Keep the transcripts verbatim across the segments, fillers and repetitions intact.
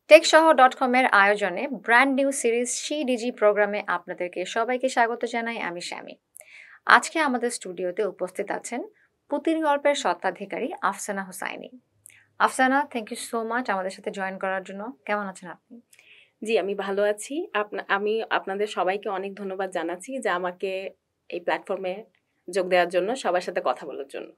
Techshohor dot com এর আয়োজনে brand new series SheDiGi প্রোগ্রামে আপনাদেরকে সবাইকে স্বাগত জানাই। আমি শ্যামী। আজকে আমাদের স্টুডিওতে উপস্থিত আছেন পুতির গল্পের স্বত্বাধিকারী Afsana Husaini. Afsana, thank you so much আমাদের সাথে জয়েন করার জন্য। কেমন আছেন আপনি? জি, আমি ভালো আছি। আপনা আমি আপনাদের সবাইকে অনেক ধন্যবাদ জানাচ্ছি যে আমাকে এই প্ল্যাটফর্মে যোগ দেওয়ার জন্য, সবার সাথে কথা বলার জন্য।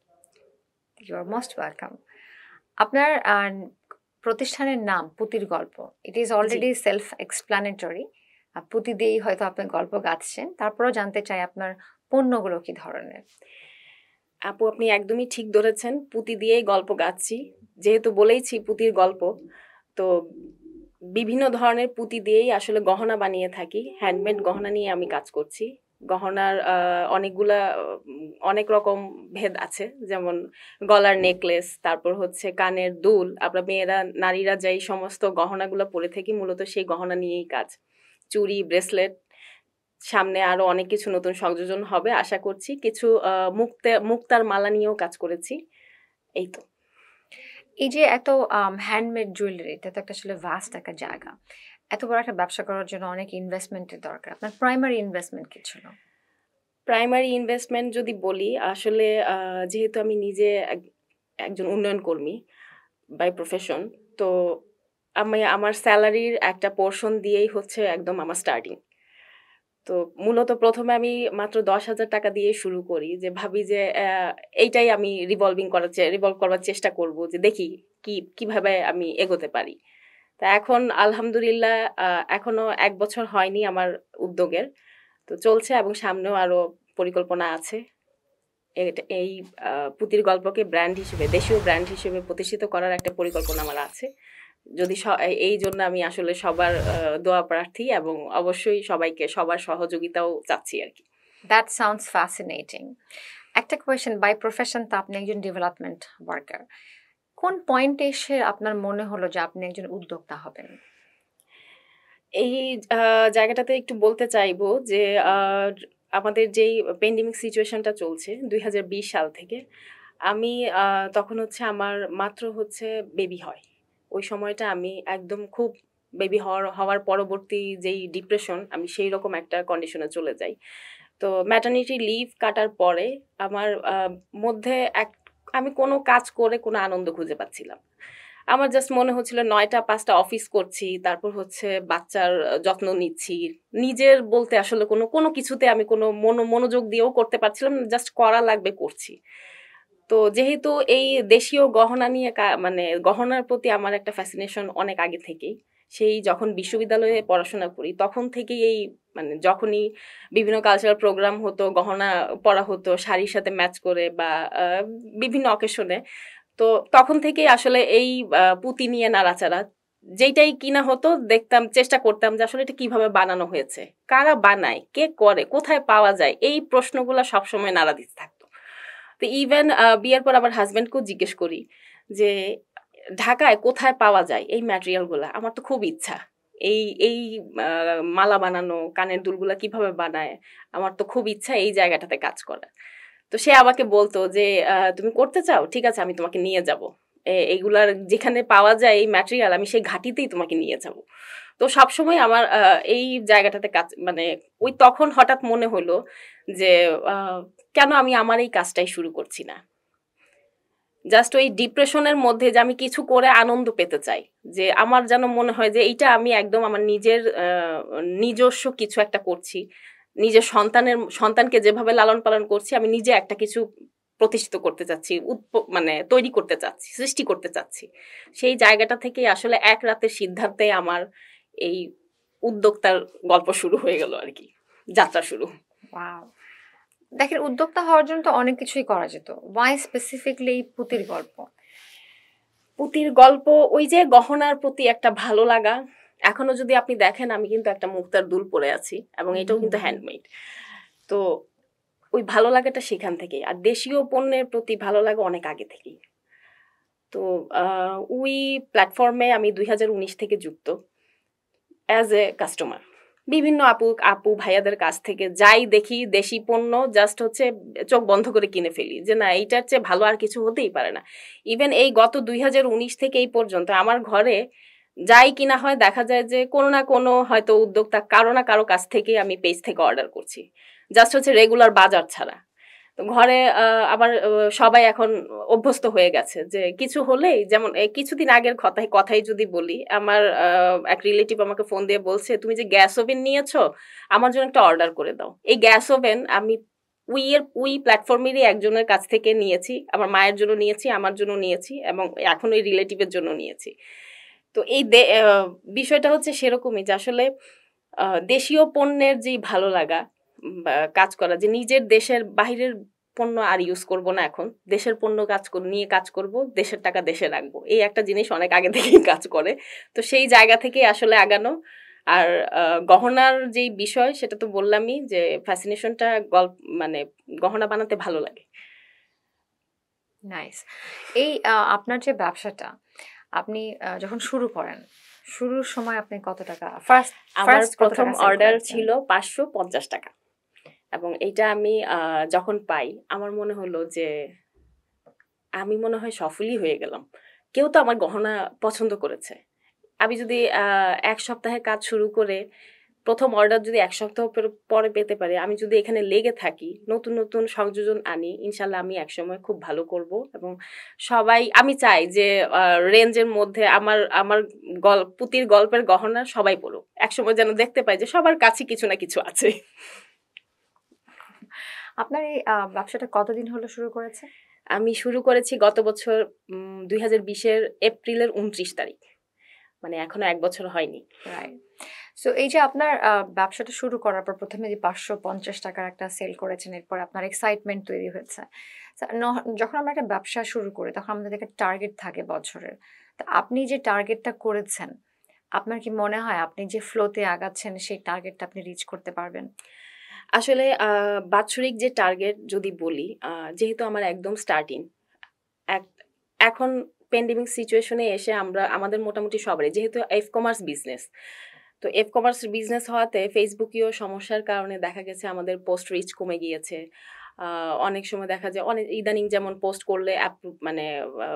You are most welcome. আপনার আহ, প্রতিষ্ঠানের নাম পুতির গল্প। ইট ইজ জি অলরেডি সেলফ এক্সপ্লানেটরি। পুঁতি দিয়েই হয়তো আপনি গল্প গাচ্ছেন, তারপরেও জানতে চাই আপনার পণ্যগুলো কি ধরনের। আপু, আপনি একদমই ঠিক ধরেছেন, পুঁতি দিয়েই গল্প গাচ্ছি। যেহেতু বলেইছি পুঁতির গল্প, তো বিভিন্ন ধরনের পুঁতি দিয়েই আসলে গহনা বানিয়ে থাকি। হ্যান্ডমেড গহনা নিয়ে আমি কাজ করছি। গহনার আহ, অনেকগুলা উম, অনেক রকম ভেদ আছে, যেমন গলার নেকলেস, তারপর হচ্ছে কানের দুল। আমরা মেয়েরা, নারীরা যেই সমস্ত গহনাগুলো পরে থাকি, মূলত সেই গহনা নিয়েই কাজ। চুড়ি, ব্রেসলেট, সামনে আরো অনেক কিছু নতুন সংযোজন হবে আশা করছি। কিছু আহ, মুক্তে মুক্তার মালা নিয়েও কাজ করেছি। এই তো। এই যে এত হ্যান্ডমেড জুয়েলারি, এটা তো একটা আসলে ভাস্ট একটা জায়গা। এত বড় একটা ব্যবসা করার জন্য অনেক ইনভেস্টমেন্টের দরকার। আপনার প্রাইমারি ইনভেস্টমেন্ট কি ছিল? প্রাইমারি ইনভেস্টমেন্ট যদি বলি, আসলে আহ, যেহেতু আমি নিজে এক- একজন উন্নয়ন কর্মী বাই প্রফেশন, তো আমি আমার স্যালারির একটা পোর্শন দিয়েই হচ্ছে একদম আমার স্টার্টিং। তো মূলত প্রথমে আমি মাত্র দশ হাজার টাকা দিয়ে শুরু করি, যে ভাবি যে আহ, এইটাই আমি রিভলভিং করার রিভলভ করবার চেষ্টা করব, যে দেখি কি কিভাবে আমি এগোতে পারি। তা এখন আলহামদুলিল্লাহ, আহ, এখনো এক বছর হয়নি আমার উদ্যোগের। তো চলছে, এবং সামনেও আরো পরিকল্পনা আছে। এটা- এই আহ, পুতির গল্পকে ব্র্যান্ড হিসেবে, দেশীয় ব্র্যান্ড হিসেবে প্রতিষ্ঠিত করার একটা পরিকল্পনা আমার আছে। যদি স- এই জন্য আমি আসলে সবার আহ, দোয়া প্রার্থী, এবং অবশ্যই সবাইকে সবার সহযোগিতাও চাচ্ছি আর কি। That sounds fascinating. একটা কোয়েশ্চেন, বাই প্রফেশন তো আপনি একজন ডেভেলপমেন্ট ওয়ার্কার। কোন পয়েন্টে এসে আপনার মনে হলো যে আপনি একজন উদ্যোক্তা হবেন? এই আহ, জায়গাটাতে একটু বলতে চাইবো যে আহ, আমাদের যেই পেন্ডেমিক সিচুয়েশনটা চলছে দুই হাজার বিশ সাল থেকে, আমি আহ, তখন হচ্ছে আমার মাত্র হচ্ছে বেবি হয়। ওই সময়টা আমি একদম খুব বেবি হওয়ার হওয়ার পরবর্তী যেই ডিপ্রেশন, আমি সেই রকম একটা কন্ডিশনে চলে যাই। তো ম্যাটারনিটি লিভ কাটার পরে আমার আহ, মধ্যে এক আমি কোনো কাজ করে কোনো আনন্দ খুঁজে পাচ্ছিলাম। আমার জাস্ট মনে হচ্ছিল নয়টা পাঁচটা অফিস করছি, তারপর হচ্ছে বাচ্চার যত্ন নিচ্ছি। নিজের বলতে আসলে কোনো কোনো কিছুতে আমি কোনো মনো মনোযোগ দিয়েও করতে পারছিলাম না, জাস্ট করা লাগবে করছি। তো যেহেতু এই দেশীয় গহনা নিয়ে কা- মানে গহনার প্রতি আমার একটা ফ্যাসিনেশন অনেক আগে থেকেই, সেই যখন বিশ্ববিদ্যালয়ে পড়াশোনা করি তখন থেকেই এই মানে যখনই বিভিন্ন কালচারাল প্রোগ্রাম হতো, গহনা পরা হতো শাড়ির সাথে ম্যাচ করে, বা আহ, বিভিন্ন অকেশনে। তো তখন থেকেই আসলে এই আহ, পুঁতি নিয়ে নাড়াচাড়া, যেইটাই কিনা হতো দেখতাম, চেষ্টা করতাম যে আসলে এটা কিভাবে বানানো হয়েছে, কারা বানায়, কে করে, কোথায় পাওয়া যায়, এই প্রশ্নগুলো সবসময় নাড়া দিতে থাকতো। তো ইভেন বিয়ের পর আবার হাজবেন্ডকেও জিজ্ঞেস করি যে ঢাকায় কোথায় পাওয়া যায় এই ম্যাটেরিয়ালগুলো, আমার তো খুব ইচ্ছা এই এই আহ, মালা বানানো, কানের দুলগুলা কিভাবে বানায়, আমার তো খুব ইচ্ছা এই জায়গাটাতে কাজ করার। তো সে আমাকে বলতো যে আহ, তুমি করতে চাও, ঠিক আছে, আমি তোমাকে নিয়ে যাব। এইগুলার যেখানে পাওয়া যায় এই ম্যাটেরিয়াল, আমি সেই ঘাটিতেই তোমাকে নিয়ে যাব। তো সবসময় আমার আহ, এই জায়গাটাতে কাজ মানে ওই তখন হঠাৎ মনে হলো যে আহ, কেন আমি আমার এই কাজটাই শুরু করছি না। জাস্ট ওই ডিপ্রেশনের মধ্যে যে আমি কিছু করে আনন্দ পেতে চাই, যে আমার যেন মনে হয় যে এইটা আমি একদম আমার নিজের আহ, নিজস্ব কিছু একটা করছি। নিজের সন্তানের সন্তানকে যেভাবে লালন পালন করছি, আমি নিজে একটা কিছু প্রতিষ্ঠিত করতে চাচ্ছি, উৎপ- মানে তৈরি করতে চাচ্ছি, সৃষ্টি করতে চাচ্ছি। সেই জায়গাটা থেকে আসলে এক রাতের সিদ্ধান্তে আমার এই উদ্যোক্তার গল্প শুরু হয়ে গেল আর কি, যাত্রা শুরু। ওয়াও! দেখেন, উদ্যোক্তা হওয়ার জন্য তো অনেক কিছুই করা যেত। ওয়াই স্পেসিফিকলি এই পুতির গল্প? পুঁতির গল্প, ওই যে গহনার প্রতি একটা ভালো লাগা। এখনো যদি আপনি দেখেন, আমি কিন্তু একটা মুক্তার দুল পরে আছি, এবং এটাও কিন্তু হ্যান্ডমেড। তো ওই ভালো লাগাটা সেখান থেকেই, আর দেশীয় পণ্যের প্রতি ভালো লাগা অনেক আগে থেকেই। তো আহ, ওই প্ল্যাটফর্মে আমি দুই হাজার উনিশ থেকে যুক্ত অ্যাজ এ কাস্টমার। বিভিন্ন আপু আপু ভাইয়াদের কাছ থেকে যাই দেখি দেশি পণ্য, জাস্ট হচ্ছে চোখ বন্ধ করে কিনে ফেলি, যে না এইটার চেয়ে ভালো আর কিছু হতেই পারে না। ইভেন এই গত দুই হাজার উনিশ থেকে এই পর্যন্ত আমার ঘরে যাই কিনা হয় দেখা যায় যে কোনো না কোনো হয়তো উদ্যোক্তা কারো না কারো কাছ থেকে আমি পেজ থেকে অর্ডার করছি, জাস্ট হচ্ছে রেগুলার বাজার ছাড়া। তো ঘরে আবার সবাই এখন অভ্যস্ত হয়ে গেছে যে কিছু হলেই, যেমন কিছুদিন আগের কথাই কথাই যদি বলি, আমার এক রিলেটিভ আমাকে ফোন দিয়ে বলছে তুমি যে গ্যাস ওভেন নিয়েছো আমার জন্য একটা অর্ডার করে দাও। এই গ্যাস ওভেন আমি উই এর উই প্ল্যাটফর্মেরই একজনের কাছ থেকে নিয়েছি, আমার মায়ের জন্য নিয়েছি, আমার জন্য নিয়েছি, এবং এখন ওই রিলেটিভের জন্য নিয়েছি। তো এই বিষয়টা হচ্ছে সেরকমই যে আসলে দেশীয় পণ্যের যে ভালো লাগা কাজ করা, যে নিজের দেশের বাহিরের পণ্য আর ইউজ করব না, এখন দেশের পণ্য কাজ নিয়ে কাজ করব, দেশের টাকা দেশে রাখবো, এই একটা জিনিস অনেক আগে থেকেই কাজ করে। তো সেই জায়গা থেকে আসলে আগানো। আর গহনার যেই বিষয় সেটা তো বললামই যে ফ্যাসিনেশনটা গল্প মানে গহনা বানাতে ভালো লাগে। নাইস। এই আপনার যে ব্যবসাটা আপনি যখন শুরু করেন, শুরুর সময় আপনি কত টাকা ফার্স্ট আমার প্রথম অর্ডার ছিল পাঁচশো পঞ্চাশ টাকা, এবং এইটা আমি যখন পাই আমার মনে হলো যে আমি মনে হয় সফলই হয়ে গেলাম, কেউ তো আমার গহনা পছন্দ করেছে। আমি যদি এক সপ্তাহে কাজ শুরু করে প্রথম অর্ডার যদি এক সপ্তাহ পরে পেতে পারি, আমি যদি এখানে লেগে থাকি, নতুন নতুন সংযোজন আনি, ইনশাল্লাহ আমি একসময় খুব ভালো করব। এবং সবাই, আমি চাই যে রেঞ্জের মধ্যে আমার আমার গল্প পুতির গল্পের গহনা সবাই পড়ুক, একসময় যেন দেখতে পাই যে সবার কাছে কিছু না কিছু আছে। আপনার এই ব্যবসাটা কতদিন হলো শুরু করেছে? আমি শুরু করেছি গত বছর দুই হাজার বিশের এপ্রিলের উনত্রিশ তারিখ, মানে এখনো এক বছর হয়নি। রাইট। সো এই যে আপনার ব্যবসাটা শুরু করার পর প্রথমে যে পাঁচশো পঞ্চাশ টাকার একটা সেল করেছেন, এরপর আপনার এক্সাইটমেন্ট তৈরি হয়েছে। যখন আমরা একটা ব্যবসা শুরু করি তখন আমাদের একটা টার্গেট থাকে বছরের। তো আপনি যে টার্গেটটা করেছেন, আপনার কি মনে হয় আপনি যে ফ্লোতে আগাচ্ছেন সেই টার্গেটটা আপনি রিচ করতে পারবেন? আসলে বাৎসরিক যে টার্গেট যদি বলি, যেহেতু আমার একদম স্টার্টিং, এখন প্যান্ডেমিক সিচুয়েশনে এসে আমরা আমাদের মোটামুটি সবারই, যেহেতু এফ কমার্স বিজনেস, তো এফ কমার্স বিজনেস হওয়াতে ফেসবুকীয় সমস্যার কারণে দেখা গেছে আমাদের পোস্ট রিচ কমে গিয়েছে। অনেক সময় দেখা যায় অনেক ইদানিং যেমন পোস্ট করলে মানে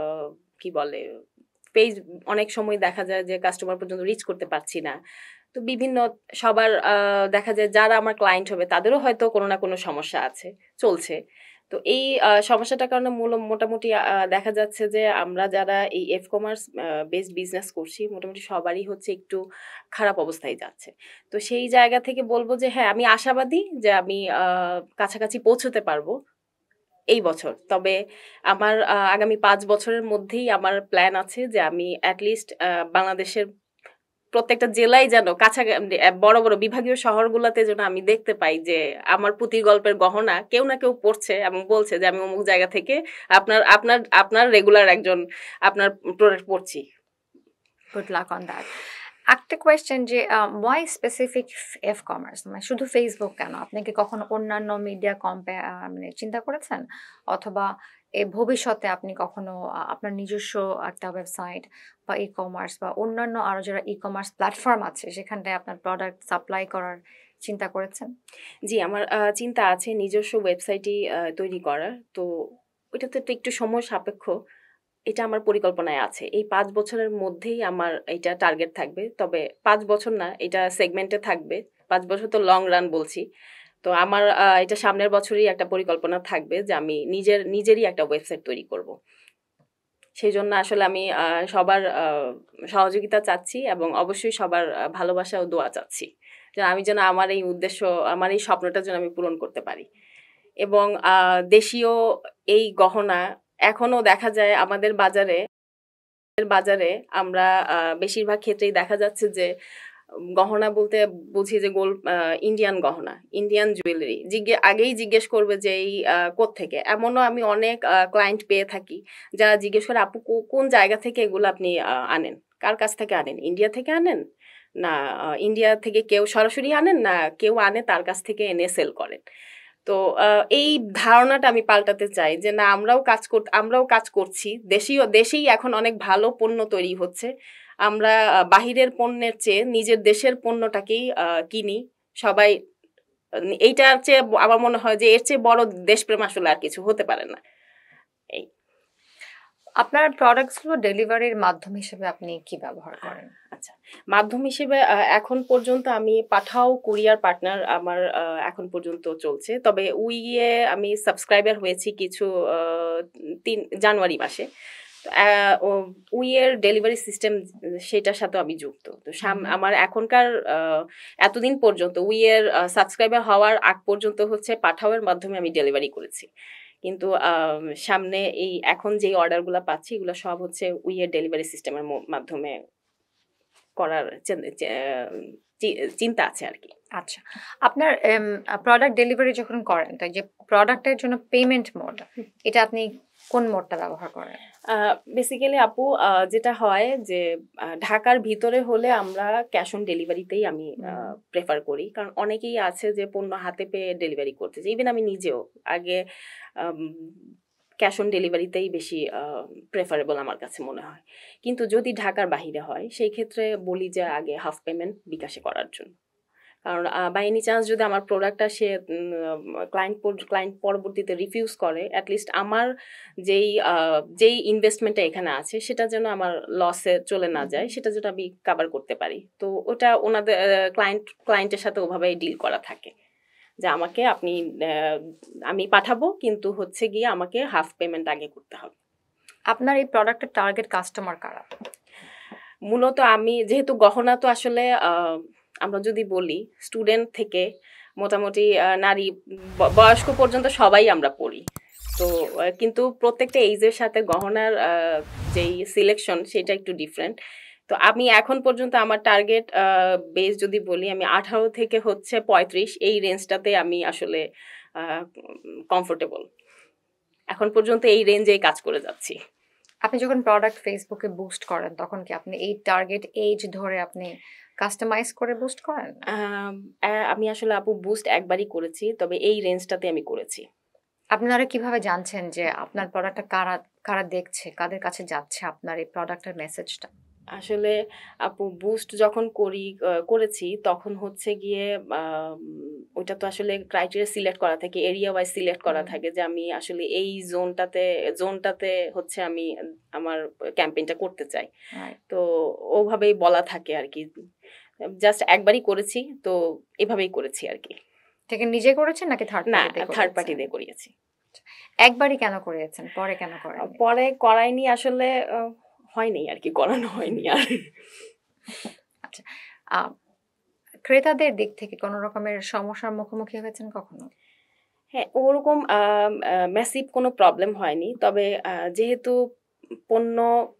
কি বলে পেজ, অনেক সময় দেখা যায় যে কাস্টমার পর্যন্ত রিচ করতে পারছি না। তো বিভিন্ন সবার দেখা যায় যারা আমার ক্লায়েন্ট হবে তাদেরও হয়তো কোনো না কোনো সমস্যা আছে, চলছে। তো এই সমস্যাটার কারণে মূল মোটামুটি দেখা যাচ্ছে যে আমরা যারা এই এফ কমার্স বেসড বিজনেস করছি মোটামুটি সবারই হচ্ছে একটু খারাপ অবস্থায় যাচ্ছে। তো সেই জায়গা থেকে বলবো যে হ্যাঁ, আমি আশাবাদী যে আমি কাছাকাছি পৌঁছতে পারবো এই বছর। তবে আমার আগামী পাঁচ বছরের মধ্যেই আমার প্ল্যান আছে যে আমি অ্যাটলিস্ট বাংলাদেশের প্রত্যেকটা জেলায় যেন কাছাকাছি বড় বড় বিভাগীয় শহরগুলোতে যেন আমি দেখতে পাই যে আমার পুঁতির গল্পের গহনা কেউ না কেউ পড়ছে এবং বলছে যে আমি অমুক জায়গা থেকে আপনার আপনার আপনার রেগুলার একজন আপনার প্রোডাক্ট পড়ছি। Good luck on that. একটা কোয়েশ্চেন, যে ওয়াই স্পেসিফিক এফ কমার্স, মানে শুধু ফেসবুক কেন? আপনি কি কখনো অন্যান্য মিডিয়া কম্পেয়ার মানে চিন্তা করেছেন, অথবা এই ভবিষ্যতে আপনি কখনো আপনার নিজস্ব একটা ওয়েবসাইট বা ই কমার্স বা অন্যান্য আরো যারা ই কমার্স প্ল্যাটফর্ম আছে সেখানটায় আপনার প্রোডাক্ট সাপ্লাই করার চিন্তা করেছেন? জি, আমার চিন্তা আছে নিজস্ব ওয়েবসাইটই তৈরি করার। তো ওইটাতে তো একটু সময় সাপেক্ষ, এটা আমার পরিকল্পনায় আছে। এই পাঁচ বছরের মধ্যেই আমার এটা টার্গেট থাকবে। তবে পাঁচ বছর না, এটা সেগমেন্টে থাকবে। পাঁচ বছর তো লং রান বলছি। তো আমার এটা সামনের বছরই একটা পরিকল্পনা থাকবে যে আমি নিজের নিজেরই একটা ওয়েবসাইট তৈরি করব। সেই জন্য আসলে আমি সবার সহযোগিতা চাচ্ছি এবং অবশ্যই সবার ভালোবাসা ও দোয়া চাচ্ছি যে আমি যেন আমার এই উদ্দেশ্য, আমার এই স্বপ্নটা যেন আমি পূরণ করতে পারি। এবং দেশীয় এই গহনা এখনো দেখা যায় আমাদের বাজারে বাজারে আমরা বেশিরভাগ ক্ষেত্রেই দেখা যাচ্ছে যে গহনা বলতে বুঝি যে গোল্ড, ইন্ডিয়ান গহনা, ইন্ডিয়ান জুয়েলারি। জিজ্ঞে আগেই জিজ্ঞেস করবে যে এই কোত্থেকে। এমনও আমি অনেক ক্লায়েন্ট পেয়ে থাকি যারা জিজ্ঞেস করে আপু কোন জায়গা থেকে এগুলো আপনি আনেন, কার কাছ থেকে আনেন, ইন্ডিয়া থেকে আনেন না ইন্ডিয়া থেকে কেউ সরাসরি আনেন, না কেউ আনে তার কাছ থেকে এনে সেল করেন। তো এই ধারণাটা আমি পাল্টাতে চাই যে না, আমরাও কাজ কর আমরাও কাজ করছি, দেশীয় দেশেই এখন অনেক ভালো পণ্য তৈরি হচ্ছে। আমরা বাহিরের পণ্যের চেয়ে নিজের দেশের পণ্যটাকেই কিনি সবাই। এইটার চেয়ে আমার মনে হয় যে এর চেয়ে বড় দেশপ্রেম আসলে আর কিছু হতে পারে না। এই আপনার প্রোডাক্টসগুলো ডেলিভারির মাধ্যম হিসেবে আপনি কি ব্যবহার করেন? আচ্ছা, মাধ্যম হিসেবে আ এখন পর্যন্ত আমি পাঠাও কুরিয়ার পার্টনার আমার আ এখন পর্যন্ত চলছে। তবে উইয়ে আমি সাবস্ক্রাইবার হয়েছি কিছু আ তিন জানুয়ারি মাসে। অ্যা ও উইয়ের ডেলিভারি সিস্টেম সেটার সাথেও আমি যুক্ত। তো সাম হুম। আমার এখনকার আ এতদিন পর্যন্ত উইয়ের আ সাবস্ক্রাইবার হওয়ার আগ পর্যন্ত হচ্ছে পাঠাওয়ের মাধ্যমে আমি ডেলিভারি করেছি। কিন্তু আ সামনে এই এখন যেই অর্ডারগুলা পাচ্ছি এগুলা সব হচ্ছে উইয়ের ডেলিভারি সিস্টেমের ম মাধ্যমে করার চেন চে চি চিন্তা আছে আরকি। আচ্ছা। আপনার এম আ প্রোডাক্ট ডেলিভারি যখন করেন, তো এই যে প্রোডাক্টের জন্য পেমেন্ট মোড, এটা আপনি কোন মোডটা ব্যবহার করেন? আ বেসিক্যালি আপু আ যেটা হয় যে আ ঢাকার ভিতরে হলে আমরা ক্যাশ অন ডেলিভারিতেই আমি আ হুম। প্রেফার করি। কারণ অনেকেই আছে যে পণ্য হাতে পেয়ে ডেলিভারি করতে চায়। ইভেন আমি নিজেও আগে আম ক্যাশ অন ডেলিভারিতেই বেশি আ প্রেফারেবল আমার কাছে মনে হয়। কিন্তু যদি ঢাকার বাহিরে হয় সেই ক্ষেত্রে বলি যে আগে হাফ পেমেন্ট বিকাশে করার জন্য। কারণ আ বাই এনি চান্স যদি আমার প্রোডাক্টটা সে উম ক্লায়েন্ট পর ক্লায়েন্ট পরবর্তীতে রিফিউজ করে, এট লিস্ট আমার যেই আ যেই ইনভেস্টমেন্টটা এখানে আছে সেটা যেন আমার লসে চলে না যায়, সেটা যেন আমি কভার করতে পারি। তো ওটা ওনাদের অ্যা ক্লায়েন্ট ক্লায়েন্টের সাথে ওভাবেই ডিল করা থাকে। যে আমাকে আপনি অ্যা আমি পাঠাবো কিন্তু হচ্ছে গিয়ে আমাকে হাফ পেমেন্ট আগে করতে হবে। আপনার এই প্রোডাক্টের টার্গেট কাস্টমার কারা? মূলত আমি যেহেতু গহনা তো আসলে আ আমরা যদি বলি স্টুডেন্ট থেকে মোটামুটি আ নারী ব বয়স্ক পর্যন্ত সবাই আমরা পড়ি। তো আ কিন্তু প্রত্যেকটা এইজের সাথে গহনার আ যেই সিলেকশন সেটা একটু ডিফারেন্ট। তো আমি এখন পর্যন্ত আমার টার্গেট আ বেস যদি বলি আমি আঠারো থেকে হচ্ছে পঁয়ত্রিশ এই রেঞ্জটাতে আমি আসলে আ কমফোর্টেবল। এখন পর্যন্ত এই রেঞ্জেই কাজ করে যাচ্ছি। আপনি যখন প্রোডাক্ট Facebook এ বুস্ট করেন, তখন কি আপনি এই টার্গেট এজ ধরে আপনি কাস্টমাইজ করে বুস্ট করেন? আম অ্যা আমি আসলে আপু বুস্ট একবারই করেছি। তবে এই রেঞ্জটাতে আমি করেছি। আপনারা কিভাবে জানছেন যে আপনার প্রোডাক্টটা কারা কারা দেখছে, কাদের কাছে যাচ্ছে আপনার এই প্রোডাক্টের মেসেজটা? আসলে আপু বুস্ট যখন করি আ করেছি তখন হচ্ছে গিয়ে আম ওইটা তো আসলে ক্রাইটেরিয়া সিলেক্ট করা থাকে, এরিয়া ওয়াইজ সিলেক্ট করা হুম। থাকে যে আমি আসলে এই জোনটাতে জোনটাতে হচ্ছে আমি আমার ক্যাম্পেইনটা করতে চাই। রাইট। তো ওভাবেই বলা থাকে আরকি। জাস্ট একবারই করেছি। তো এভাবেই করেছি আরকি। এটা কি নিজে করেছেন নাকি থার্ড না, পার্টি দিয়ে থার্ড পার্টি করিয়েছেন? দিয়ে করিয়েছি। একবারই কেন করিয়েছেন? পরে কেন আ করেননি? পরে করাইনি আসলে আ হয়নি আরকি, করানো হয়নি আর। আচ্ছা। আ ক্রেতাদের দিক থেকে কোন রকমের সমস্যার মুখোমুখি হয়েছেন কখনো? হ্যাঁ, ওরকম আম আ ম্যাসিভ কোনো প্রবলেম হয়নি। তবে আ যেহেতু পণ্য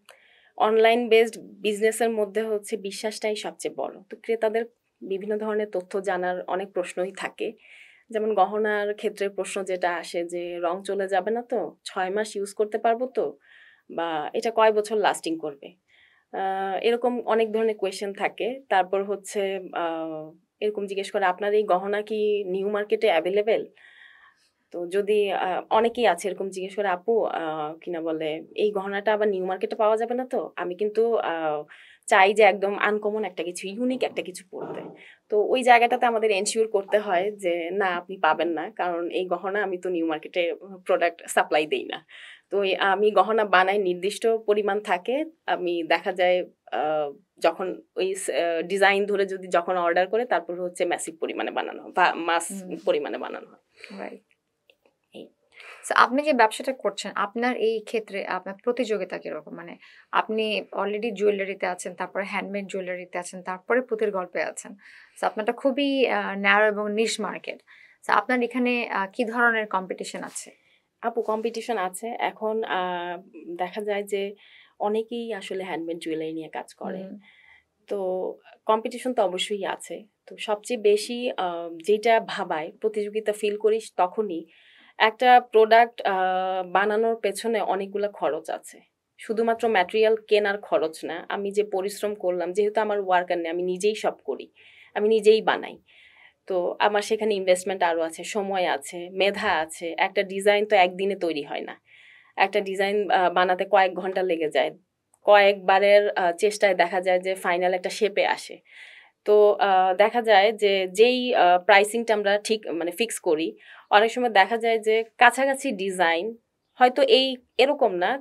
অনলাইন বেসড বিজনেসের মধ্যে হচ্ছে বিশ্বাসটাই সবচেয়ে বড়। তো ক্রেতাদের বিভিন্ন ধরনের তথ্য জানার অনেক প্রশ্নই থাকে। যেমন গহনার ক্ষেত্রে প্রশ্ন যেটা আসে যে, "রং চলে যাবে না তো? ছয় মাস ইউজ করতে পারব তো? বা এটা কয় বছর লাস্টিং করবে?" আ এরকম অনেক ধরনের কোয়েশ্চেন থাকে। তারপর হচ্ছে আ এরকম জিজ্ঞেস করে, "আপনার এই গহনা কি নিউ মার্কেটে এভেইলেবল?" তো যদি আ অনেকেই আছে এরকম জিজ্ঞেস করে, "আপু আ কিনা বলে, এই গহনাটা আবার নিউ মার্কেটে পাওয়া যাবে না তো? আমি কিন্তু আ চাই যে একদম আনকমন একটা কিছু, ইউনিক একটা কিছু পড়তে।" তো ওই জায়গাটাতে আমাদের এনশিওর করতে হয় যে, "না, আপনি পাবেন না। কারণ এই গহনা আমি তো নিউ মার্কেটে প্রোডাক্ট সাপ্লাই দেই না।" তো এই আমি গহনা বানাই, নির্দিষ্ট পরিমাণ থাকে। আমি দেখা যায় আ যখন ওই সে ডিজাইন ধরে যদি যখন অর্ডার করে তারপর হচ্ছে ম্যাসিভ পরিমাণে বানানো হয় বা মাস হুম। পরিমাণে বানানো হয়। রাইট। এই সো আপনি যে ব্যবসাটা করছেন, আপনার এই ক্ষেত্রে আপনার প্রতিযোগিতা কিরকম? মানে আপনি অলরেডি জুয়েলারিতে আছেন, তারপরে হ্যান্ডমেড জুয়েলারিতে আছেন, তারপরে পুঁথির গল্পে আছেন। সো আপনারটা খুবই আ ন্যারো এবং নিশ মার্কেট। সো আপনার এখানে আ কি ধরনের কম্পিটিশন আছে? আপু কম্পিটিশন আছে। এখন আ দেখা যায় যে অনেকেই আসলে হ্যান্ডমেড জুয়েলারি নিয়ে কাজ করে। হুম। তো কম্পিটিশন তো অবশ্যই আছে। তো সবচেয়ে বেশি আ যেটা ভাবায় প্রতিযোগিতা ফিল করিস তখনই একটা প্রোডাক্ট আ বানানোর পেছনে অনেকগুলা খরচ আছে। শুধুমাত্র ম্যাটেরিয়াল কেনার খরচ না। আমি যে পরিশ্রম করলাম যেহেতু আমার ওয়ার্কার নেই, আমি নিজেই সব করি। আমি নিজেই বানাই। তো আমার সেখানে ইনভেস্টমেন্ট আরো আছে, সময় আছে, মেধা আছে। একটা ডিজাইন তো একদিনে তৈরি হয় না। একটা ডিজাইন আ বানাতে কয়েক ঘন্টা লেগে যায়। কয়েকবারের আ চেষ্টায় দেখা যায় যে ফাইনাল একটা শেপে আসে। তো আ দেখা যায় যে যেই আ প্রাইসিং টা আমরা ঠিক মানে ফিক্স করি, অনেক সময় দেখা যায় যে কাছাকাছি ডিজাইন হয়তো এই এরকম না,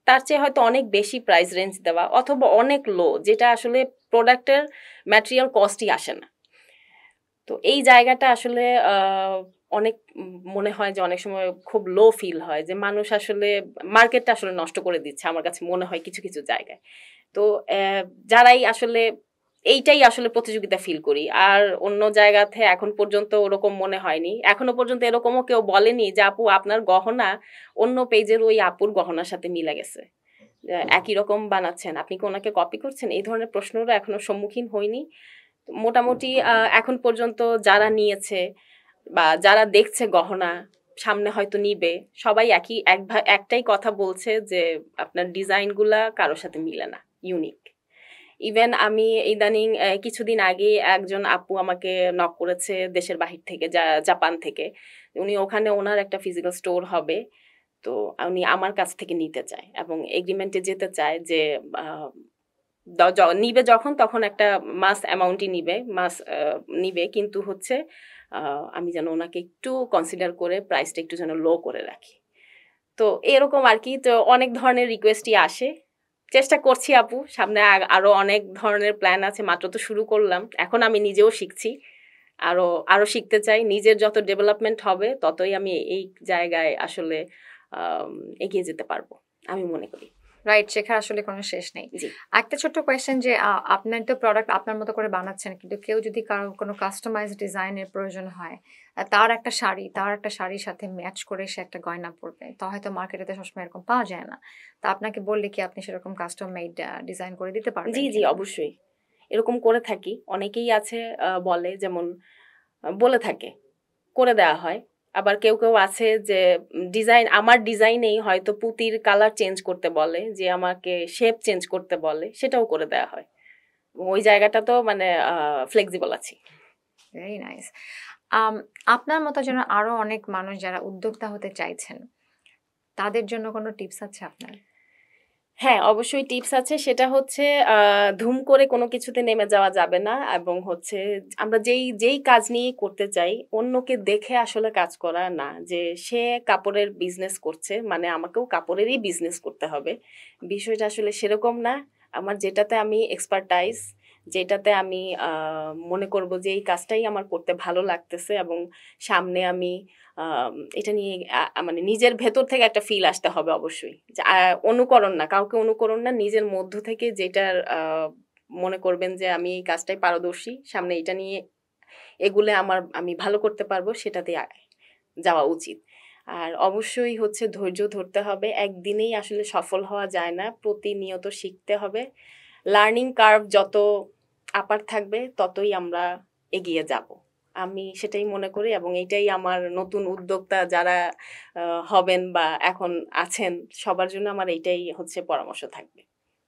তার চেয়ে হয়তো অনেক বেশি প্রাইস রেঞ্জ দেওয়া অথবা অনেক লো, যেটা আসলে প্রোডাক্টের ম্যাটেরিয়াল কস্টই আসে না। তো এই জায়গাটা আসলে অনেক মনে হয় যে অনেক সময় খুব লো ফিল হয় যে মানুষ আসলে মার্কেটটা আসলে নষ্ট করে দিচ্ছে, আমার কাছে মনে হয় কিছু কিছু জায়গায়। তো যারাই আসলে এইটাই আসলে প্রতিযোগিতা ফিল করি, আর অন্য জায়গাতে এখন পর্যন্ত ওরকম মনে হয়নি। এখনো পর্যন্ত এরকমও কেউ বলেনি যে আপু আপনার গহনা অন্য পেজের ওই আপুর গহনার সাথে মিলে গেছে, একই রকম বানাচ্ছেন, আপনি কি ওনাকে কপি করছেন, এই ধরনের প্রশ্নেরও এখনো সম্মুখীন হয়নি। মোটামুটি এখন পর্যন্ত যারা নিয়েছে বা যারা দেখছে গহনা, সামনে হয়তো নিবে, সবাই একই এক একটাই কথা বলছে যে আপনার ডিজাইনগুলা কারোর সাথে মিলে না, ইউনিক। ইভেন আমি ইদানিং কিছুদিন আগে একজন আপু আমাকে নক করেছে দেশের বাহির থেকে, জাপান থেকে। উনি ওখানে ওনার একটা ফিজিক্যাল স্টোর হবে, তো উনি আমার কাছ থেকে নিতে চায় এবং এগ্রিমেন্টে যেতে চায় যে নিবে যখন তখন একটা মাস অ্যামাউন্টই নিবে, মাস নিবে, কিন্তু হচ্ছে আমি যেন ওনাকে একটু কনসিডার করে প্রাইসটা একটু যেন লো করে রাখি। তো এরকম আর কি। তো অনেক ধরনের রিকোয়েস্টই আসে, চেষ্টা করছি আপু, সামনে আরো অনেক ধরনের প্ল্যান আছে, মাত্র তো শুরু করলাম, এখন আমি নিজেও শিখছি, আরো আরো শিখতে চাই। নিজের যত ডেভেলপমেন্ট হবে ততই আমি এই জায়গায় আসলে এগিয়ে যেতে পারবো আমি মনে করি। রাইট, শেখার আসলে কোনো শেষ নেই। একটা ছোট্ট কোয়েশ্চেন, যে আপনার তো প্রোডাক্ট আপনার মতো করে বানাচ্ছেন, কিন্তু কেউ যদি কারো কোনো কাস্টমাইজ ডিজাইনের প্রয়োজন হয়, তার একটা শাড়ি তার একটা শাড়ির সাথে ম্যাচ করে সে একটা গয়না পরবে, তো হয়তো মার্কেটে সবসময় এরকম পাওয়া যায় না, তা আপনাকে বললে কি আপনি সেরকম কাস্টম মেড ডিজাইন করে দিতে পারবেন? জি জি অবশ্যই, এরকম করে থাকি। অনেকেই আছে বলে, যেমন বলে থাকে, করে দেওয়া হয়। আবার কেউ কেউ আছে যে ডিজাইন আমার ডিজাইনেই হয়তো পুঁতির কালার চেঞ্জ করতে বলে, যে আমাকে শেপ চেঞ্জ করতে বলে, সেটাও করে দেওয়া হয়। ওই জায়গাটা তো মানে ফ্লেক্সিবল আছি। Very nice. আপনার মতো যেন আরো অনেক মানুষ যারা উদ্যোক্তা হতে চাইছেন, তাদের জন্য কোনো টিপস আছে আপনার? হ্যাঁ, অবশ্যই টিপস আছে। সেটা হচ্ছে ধুম করে কোনো কিছুতে নেমে যাওয়া যাবে না, এবং হচ্ছে আমরা যেই যেই কাজ নিয়ে করতে চাই অন্যকে দেখে আসলে কাজ করা না, যে সে কাপড়ের বিজনেস করছে মানে আমাকেও কাপড়েরই বিজনেস করতে হবে, বিষয়টা আসলে সেরকম না। আমার যেটাতে আমি এক্সপার্টাইজ, যেটাতে আমি মনে করব যে এই কাজটাই আমার করতে ভালো লাগতেছে, এবং সামনে আমি এটা নিয়ে মানে নিজের ভেতর থেকে একটা ফিল আসতে হবে অবশ্যই। অনুকরণ না, কাউকে অনুকরণ না, নিজের মধ্য থেকে যেটার মনে করবেন যে আমি এই কাজটাই পারদর্শী, সামনে এটা নিয়ে এগুলো আমার আমি ভালো করতে পারবো, সেটাতে যাওয়া উচিত। আর অবশ্যই হচ্ছে ধৈর্য ধরতে হবে, একদিনেই আসলে সফল হওয়া যায় না, প্রতিনিয়ত শিখতে হবে। লার্নিং কার্ভ যত আপার থাকবে ততই আমরা এগিয়ে যাব, আমি সেটাই মনে করি। এবং এটাই আমার নতুন উদ্যোক্তা যারা হবেন বা এখন আছেন সবার জন্য আমার এইটাই হচ্ছে পরামর্শ থাকবে।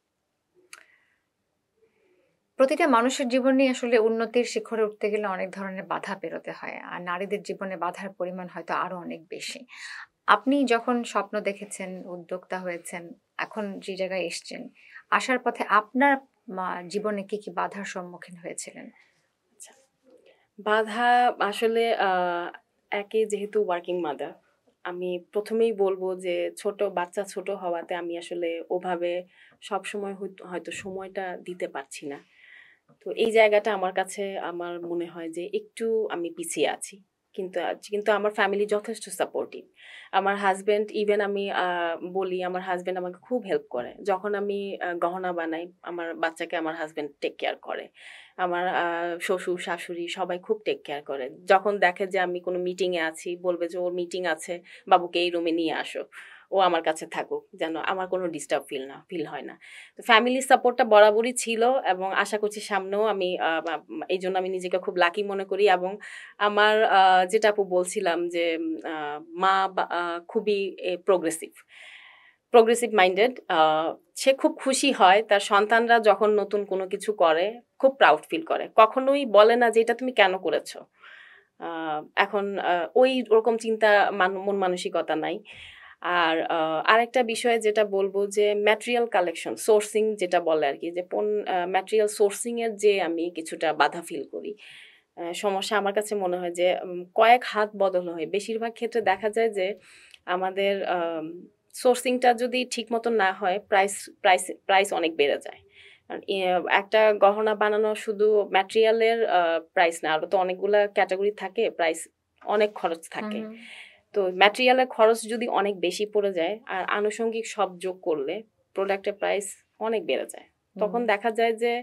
প্রতিটা মানুষের জীবনে আসলে উন্নতির শিখরে উঠতে গেলে অনেক ধরনের বাধা পেরোতে হয়, আর নারীদের জীবনে বাধার পরিমাণ হয়তো আরো অনেক বেশি। আপনি যখন স্বপ্ন দেখেছেন, উদ্যোক্তা হয়েছেন, এখন যে জায়গায় এসছেন, আসার পথে আপনার জীবনে কি কি বাধার সম্মুখীন হয়েছিলেন? আচ্ছা, বাধা আসলে একে যেহেতু ওয়ার্কিং মাদার, আমি প্রথমেই বলবো যে ছোট বাচ্চা ছোট হওয়াতে আমি আসলে ওভাবে সব সময় হয়তো সময়টা দিতে পারছি না। তো এই জায়গাটা আমার কাছে আমার মনে হয় যে একটু আমি পিছিয়ে আছি, কিন্তু কিন্তু আমার ফ্যামিলি যথেষ্ট সাপোর্টিভ। আমার হাজব্যান্ড, ইভেন আমি বলি আমার হাজব্যান্ড আমাকে খুব হেল্প করে, যখন আমি গহনা বানাই আমার বাচ্চাকে আমার হাজব্যান্ড টেক কেয়ার করে, আমার শ্বশুর শাশুড়ি সবাই খুব টেক কেয়ার করে। যখন দেখে যে আমি কোনো মিটিংয়ে আছি বলবে যে ওর মিটিং আছে, বাবুকে এই রুমে নিয়ে আসো, ও আমার কাছে থাকুক, যেন আমার কোনো ডিস্টার্ব ফিল না ফিল হয় না। তো ফ্যামিলির সাপোর্টটা বরাবরই ছিল, এবং আশা করছি সামনেও আমি এই জন্য আমি নিজেকে খুব লাকি মনে করি। এবং আমার যেটা আপু বলছিলাম যে মা খুবই প্রোগ্রেসিভ প্রোগ্রেসিভ মাইন্ডেড, সে খুব খুশি হয় তার সন্তানরা যখন নতুন কোনো কিছু করে, খুব প্রাউড ফিল করে, কখনোই বলে না যে এটা তুমি কেন করেছো। এখন ওই ওরকম চিন্তা মন মানসিকতা নাই। আর আরেকটা বিষয় যেটা বলবো যে ম্যাটেরিয়াল কালেকশন সোর্সিং যেটা বলে আর কি, যে কোন ম্যাটেরিয়াল সোর্সিং এর যে আমি কিছুটা বাধা ফিল করি, সমস্যা আমার কাছে মনে হয় যে কয়েক হাত বদল হয়। বেশিরভাগ ক্ষেত্রে দেখা যায় যে আমাদের সোর্সিংটা যদি ঠিক মতো না হয় প্রাইস প্রাইস প্রাইস অনেক বেড়ে যায়। একটা গহনা বানানো শুধু ম্যাটেরিয়ালের প্রাইস না, আরও তো অনেকগুলা ক্যাটাগরি থাকে, প্রাইস অনেক খরচ থাকে। তো ম্যাটেরিয়ালের খরচ যদি অনেক বেশি পড়ে যায় আর আনুষঙ্গিক সব যোগ করলে প্রোডাক্টের প্রাইস অনেক বেড়ে যায়। তখন দেখা যায় যে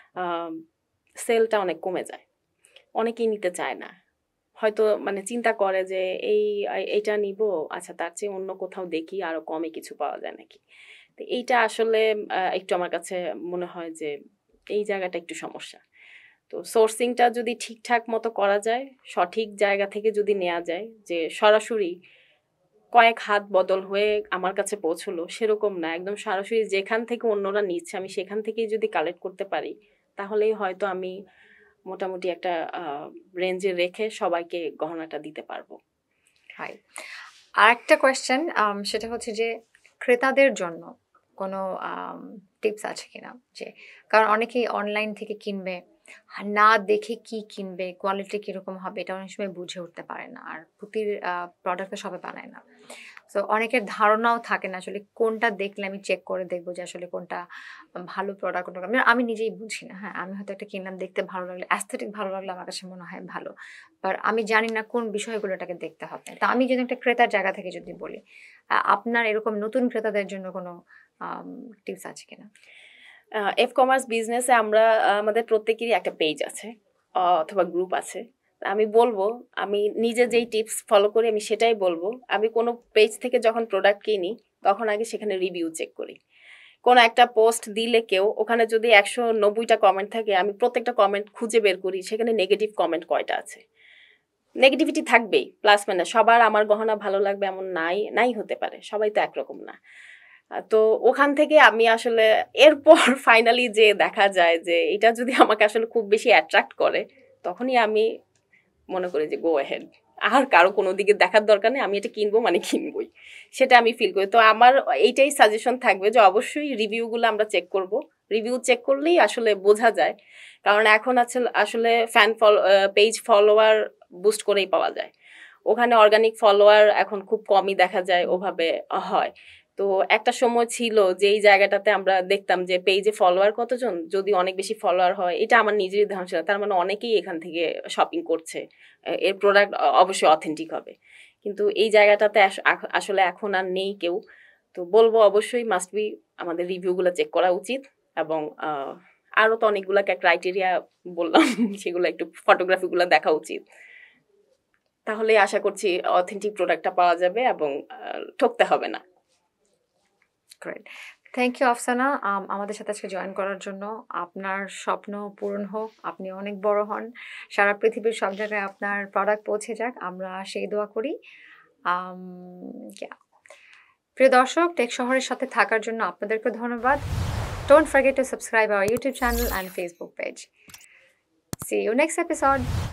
সেলটা অনেক কমে যায়, অনেকেই নিতে চায় না, হয়তো মানে চিন্তা করে যে এই এইটা নিব, আচ্ছা তার চেয়ে অন্য কোথাও দেখি আরো কমে কিছু পাওয়া যায় নাকি। তো এইটা আসলে একটু আমার কাছে মনে হয় যে এই জায়গাটা একটু সমস্যা। তো সোর্সিংটা যদি ঠিকঠাক মতো করা যায়, সঠিক জায়গা থেকে যদি নেওয়া যায়, যে সরাসরি কয়েক হাত বদল হয়ে আমার কাছে পৌঁছলো সেরকম না, একদম সরাসরি যেখান থেকে অন্যরা নিচ্ছে আমি সেখান থেকেই যদি কালেক্ট করতে পারি, তাহলেই হয়তো আমি মোটামুটি একটা রেঞ্জে রেখে সবাইকে গহনাটা দিতে পারবো। হাই, আর একটা কোয়েশ্চেন, সেটা হচ্ছে যে ক্রেতাদের জন্য কোনো টিপস আছে কিনা, যে কারণ অনেকেই অনলাইন থেকে কিনবে, না দেখে কি কিনবে, কোয়ালিটি কীরকম হবে এটা অনেক সময় বুঝে উঠতে পারে না, আর পুঁতির প্রোডাক্টটা সবাই বানায় না। সো অনেকের ধারণাও থাকে না আসলে কোনটা দেখলে আমি চেক করে দেখবো যে আসলে কোনটা ভালো প্রোডাক্ট, কোনটা আমি আমি নিজেই বুঝি না। হ্যাঁ, আমি হয়তো একটা কিনলাম, দেখতে ভালো লাগলে, অ্যাস্থেটিক ভালো লাগলে আমার কাছে মনে হয় ভালো, বাট আমি জানি না কোন বিষয়গুলো এটাকে দেখতে হবে। তা আমি যদি একটা ক্রেতার জায়গা থেকে যদি বলি, আপনার এরকম নতুন ক্রেতাদের জন্য কোনো টিপস আছে কিনা? এফ কমার্স বিজনেসে আমরা আমাদের প্রত্যেকেরই একটা পেজ আছে অথবা গ্রুপ আছে। আমি বলবো, আমি নিজে যেই টিপস ফলো করি আমি সেটাই বলবো। আমি কোনো পেজ থেকে যখন প্রোডাক্ট কিনি তখন আগে সেখানে রিভিউ চেক করি। কোনো একটা পোস্ট দিলে কেউ, ওখানে যদি একশো নব্বইটা কমেন্ট থাকে, আমি প্রত্যেকটা কমেন্ট খুঁজে বের করি সেখানে নেগেটিভ কমেন্ট কয়টা আছে। নেগেটিভিটি থাকবেই, প্লাস মানে সবার আমার গহনা ভালো লাগবে এমন নাই নাই হতে পারে, সবাই তো একরকম না। তো ওখান থেকে আমি আসলে এরপর ফাইনালি যে দেখা যায় যে এটা যদি আমাকে আসলে খুব বেশি অ্যাট্রাক্ট করে, তখনই আমি মনে করি যে গো অ্যাহেড, আর কারো কোনো দিকে দেখার দরকার নেই, আমি এটা কিনবো মানে কিনবই, সেটা আমি ফিল করি। তো আমার এইটাই সাজেশন থাকবে যে অবশ্যই রিভিউগুলো আমরা চেক করব। রিভিউ চেক করলেই আসলে বোঝা যায়, কারণ এখন আছে আসলে fan follow page follower boost করেই পাওয়া যায়, ওখানে অর্গানিক ফলোয়ার এখন খুব কমই দেখা যায় ওভাবে হয়। তো একটা সময় ছিল যে এই জায়গাটাতে আমরা দেখতাম যে পেজে ফলোয়ার কতজন, যদি অনেক বেশি ফলোয়ার হয়, এটা আমার নিজেরই ধারণা ছিল, তার মানে অনেকেই এখান থেকে শপিং করছে, এর প্রোডাক্ট অবশ্যই অথেন্টিক হবে। কিন্তু এই জায়গাটাতে আসলে এখন আর নেই কেউ। তো বলবো অবশ্যই মাস্ট বি আমাদের রিভিউগুলো চেক করা উচিত, এবং আরও তো অনেকগুলো ক্রাইটেরিয়া বললাম সেগুলো একটু ফটোগ্রাফিগুলো দেখা উচিত, তাহলে আশা করছি অথেন্টিক প্রোডাক্টটা পাওয়া যাবে এবং ঠকতে হবে না। গ্রেট, থ্যাংক ইউ আফসানা আমাদের সাথে আজকে জয়েন করার জন্য। আপনার স্বপ্ন পূরণ হোক, আপনি অনেক বড় হন, সারা পৃথিবীর সব জায়গায় আপনার প্রোডাক্ট পৌঁছে যাক, আমরা সেই দোয়া করি। প্রিয় দর্শক, টেক শহরের সাথে থাকার জন্য আপনাদেরকে ধন্যবাদ। Don't forget to subscribe our YouTube channel and Facebook page. See you next episode.